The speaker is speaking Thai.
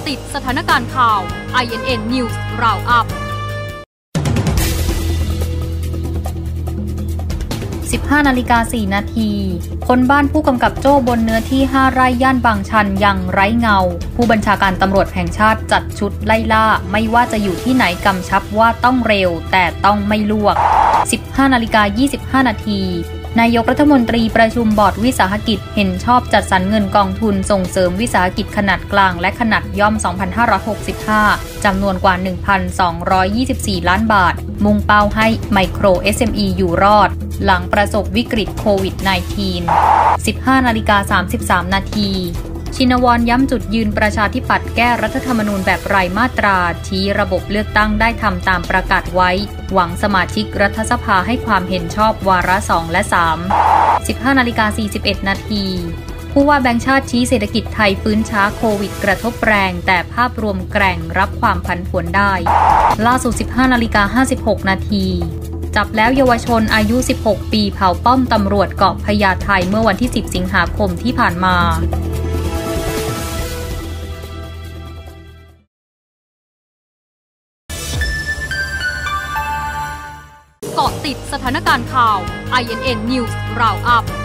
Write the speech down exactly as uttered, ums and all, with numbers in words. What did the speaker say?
าะติดสถานการณ์ข่าว ไอ เอ็น เอ็น News Roundup สิบห้านาฬิกาสี่นาทีค้นบ้านผู้กำกับโจ้บนเนื้อที่ห้าไร่ย่านบางชันยังไร้เงาผู้บัญชาการตำรวจแห่งชาติจัดชุดไล่ล่าไม่ว่าจะอยู่ที่ไหนกำชับว่าต้องเร็วแต่ต้องไม่ลวก สิบห้านาฬิกายี่สิบห้านาทีนายกรัฐมนตรีประชุมบอร์ดวิสาหกิจเห็นชอบจัดสรรเงินกองทุนส่งเสริมวิสาหกิจขนาดกลางและขนาดย่อม สองพันห้าร้อยหกสิบห้า จำนวนกว่า หนึ่งพันสองร้อยยี่สิบสี่ ล้านบาทมุ่งเป้าให้ไมโคร เอส เอ็ม อี อยู่รอดหลังประสบวิกฤตโควิด สิบเก้า สิบห้านาฬิกาสามสิบสามนาทีชินวรย้ำจุดยืนประชาธิปัตย์แก้รัฐธรรมนูญแบบรายมาตราชี้ระบบเลือกตั้งได้ทำตามประกาศไว้หวังสมาชิกรัฐสภาให้ความเห็นชอบวาระสองและสาม สิบห้านาฬิกาสี่สิบเอ็ดนาทีผู้ว่าแบงก์ชาติชี้เศรษฐกิจไทยฟื้นช้าโควิดกระทบแรงแต่ภาพรวมแกร่งรับความผันผวนได้ล่าสุด สิบห้านาฬิกาห้าสิบหกนาทีจับแล้วเยาวชนอายุสิบหกปีเผาป้อมตำรวจเกาะพญาไทเมื่อวันที่สิบสิงหาคมที่ผ่านมาเกาะติดสถานการณ์ข่าว ไอ เอ็น เอ็น News Roundup